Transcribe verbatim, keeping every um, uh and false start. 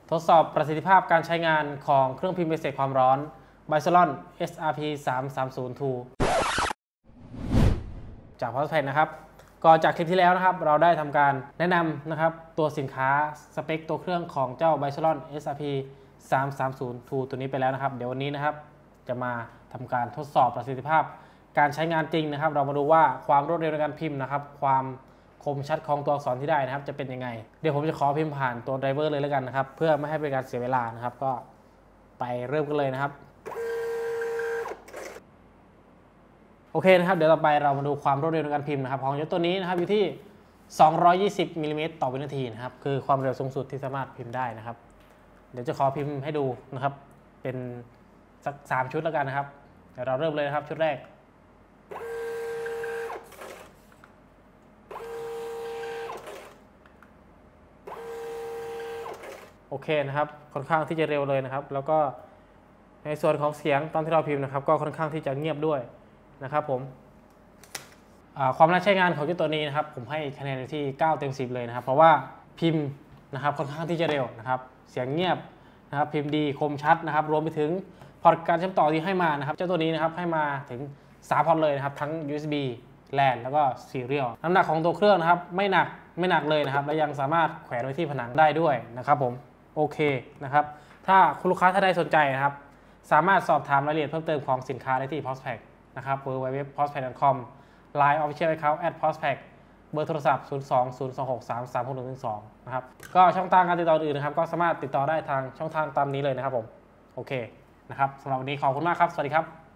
ทดสอบประสิทธิภาพการใช้งานของเครื่องพิมพ์พิเศษความร้อน Bysalon เอส อาร์ พี สาม สาม ศูนย์ ทู จาก PostPack นะครับก็จากคลิปที่แล้วนะครับเราได้ทำการแนะนำนะครับตัวสินค้าสเปคตัวเครื่องของเจ้า Bysalon เอส อาร์ พี สาม สาม ศูนย์ ทู ตัวนี้ไปแล้วนะครับเดี๋ยววันนี้นะครับจะมาทำการทดสอบประสิทธิภาพการใช้งานจริงนะครับเรามาดูว่าความรวดเร็วในการพิมพ์นะครับความคมชัดของตัวอักษรที่ได้นะครับจะเป็นยังไงเดี๋ยวผมจะขอพิมพ์ผ่านตัวไดรเวอร์เลยแล้วกันนะครับเพื่อไม่ให้เป็นการเสียเวลานะครับก็ไปเริ่มกันเลยนะครับโอเคนะครับเดี๋ยวต่อไปเรามาดูความรวดเร็วในการพิมพ์นะครับของยศตัวนี้นะครับอยู่ที่สองร้อยยี่สิบมิลลิเมตรต่อวินาทีนะครับคือความเร็วสูงสุดที่สามารถพิมพ์ได้นะครับเดี๋ยวจะขอพิมพ์ให้ดูนะครับเป็นสักสามชุดแล้วกันนะครับเดี๋ยวเราเริ่มเลยนะครับชุดแรกโอเคนะครับค่อนข้างที่จะเร็วเลยนะครับแล้วก็ในส่วนของเสียงตอนที่เราพิมพ์นะครับก็ค่อนข้างที่จะเงียบด้วยนะครับผมความน่าใช้งานของเจ้าตัวนี้นะครับผมให้คะแนนที่เก้าเต็มสิบเลยนะครับเพราะว่าพิมพ์นะครับค่อนข้างที่จะเร็วนะครับเสียงเงียบนะครับพิมพ์ดีคมชัดนะครับรวมไปถึงพอร์ตการเชื่อมต่อที่ให้มานะครับเจ้าตัวนี้นะครับให้มาถึงสามพอร์ตเลยนะครับทั้ง ยู เอส บี แลน แล้วก็ Serial น้ำหนักของตัวเครื่องนะครับไม่หนักไม่หนักเลยนะครับและยังสามารถแขวนไว้ที่ผนังได้ด้วยนะครับผมโอเคนะครับถ้าคุณลูกค้าท่านใดสนใจนะครับสามารถสอบถามรายละเอียดเพิ่มเติมของสินค้าได้ที่ PostPack นะครับ ดับเบิลยู ดับเบิลยู ดับเบิลยู ดอท พอสแพ็ก ดอท คอม ไลน์ Official Account แอท PostPack เบอร์โทรศัพท์ ศูนย์ สอง ศูนย์ สอง หก สาม สาม หก หนึ่ง หนึ่ง สอง นะครับก็ช่องทางการติดต่ออื่นนะครับก็สามารถติดต่อได้ทางช่องทางตามนี้เลยนะครับผมโอเคนะครับสำหรับวันนี้ขอบคุณมากครับสวัสดีครับ